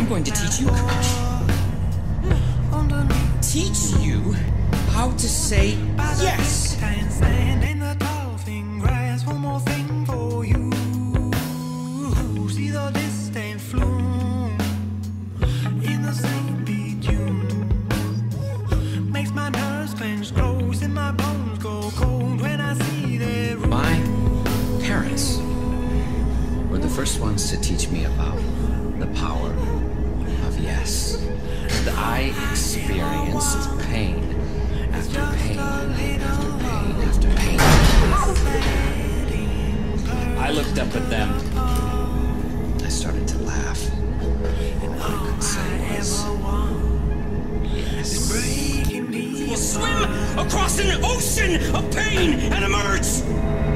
I'm going to teach you. Teach you how to say yes. My parents were the first ones to teach me about the power of yes. And I experienced pain after pain after pain after pain. I looked up at them. I started to laugh. And all I could say was, yes. You will swim across an ocean of pain and emerge